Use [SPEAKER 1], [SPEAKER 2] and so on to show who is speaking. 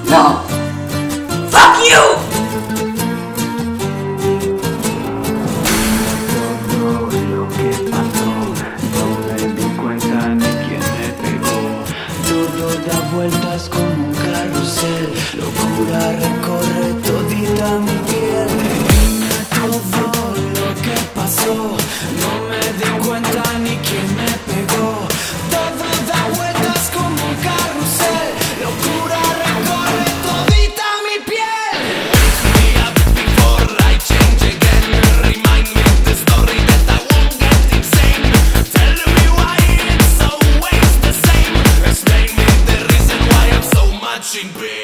[SPEAKER 1] No. Fuck you!
[SPEAKER 2] Todo lo que pasó, no me di cuenta ni quién me pegó. Todo da vueltas como un carrusel, locura recorre todita mi piel. Dime todo lo que pasó, no me di cuenta ni quién me pegó. Todo da vueltas como un carrusel, locura recorre todita mi piel. Wake me up before I change again. Remind me the story that I won't get insane. Tell me why it's always the same. Explain me the reason why I'm so much in pain.